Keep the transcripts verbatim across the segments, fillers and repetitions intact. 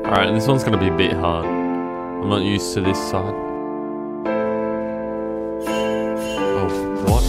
Alright, this one's gonna be a bit hard. I'm not used to this side. Oh, what?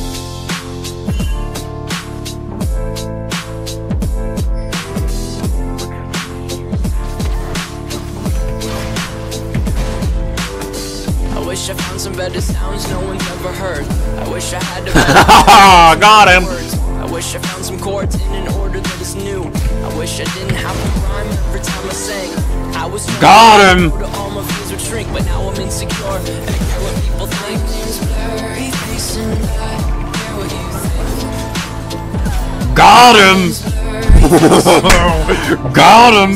I wish I found some better sounds no one's ever heard. I wish I had a got him! words. I wish I found some chords in an order that is new. I wish I didn't have to rhyme every time I sang. I was got him! All my fears would shrink, but now I'm insecure and I care what people think. Got him! Got him!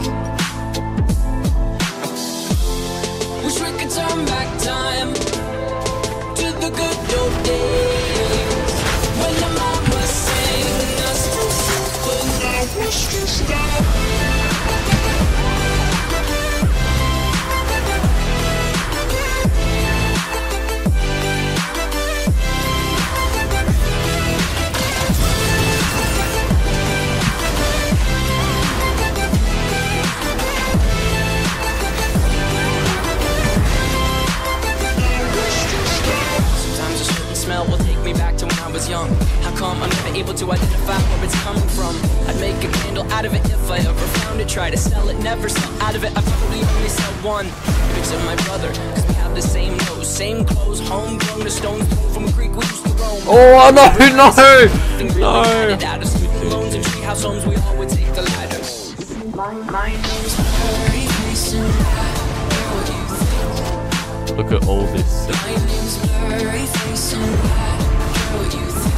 Wish we could turn back time to the good old days when the mama sang us to sleep, but I wish to stop. Will take me back to when I was young. How come I'm never able to identify where it's coming from? I'd make a candle out of it if I ever found it. Try to sell it, never sell out of it. I probably only sell one. It's of my brother, cause we have the same nose, same clothes, homegrown, a stone's throw from a creek we used to roam. Oh no, no! No! Out of student loans and treehouse homes, we all would take the ladder. My, my name's Blurry Face and Look at all this. my name's Blurry Face and what you think.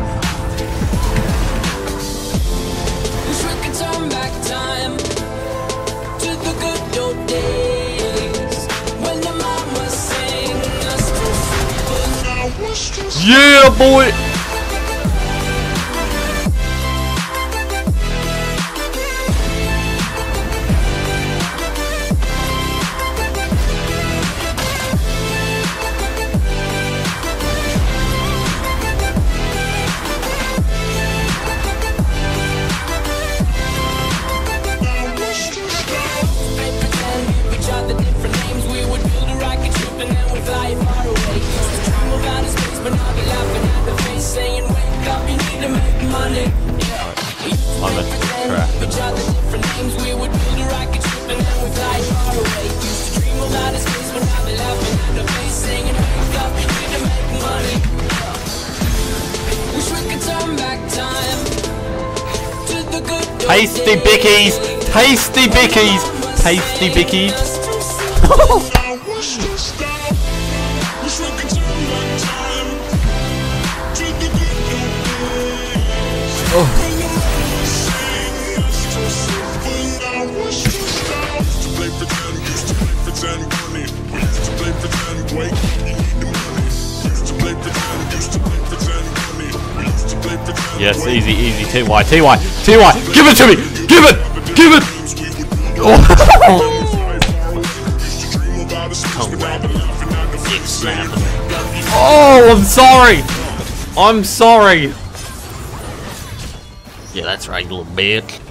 Wish we could turn back time to the good old days when the mama sang us to sleep, but now wish to Yeah, boy! Tasty bickies! Tasty bickies! Tasty bickies! Oh. Yes, easy, easy. T Y, T Y, T Y. Give it to me! Give it! Give it! Oh, oh I'm sorry! I'm sorry! Yeah, that's right, you little bitch.